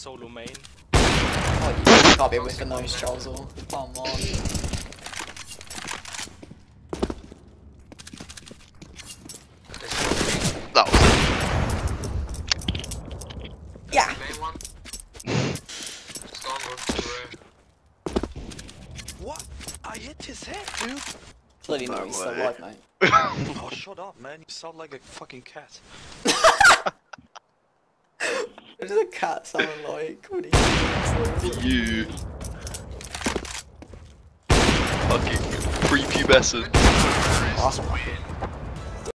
solo main. Oh, you can't be whiffing those, Charles. Or come on. That was it. Yeah. Main one. Storm What? I hit his head, dude. Clearly not, he's still alive, mate. Oh, shut up, man. You sound like a fucking cat. What does a cat sound like? What do You. Fucking prepubescent. Awesome.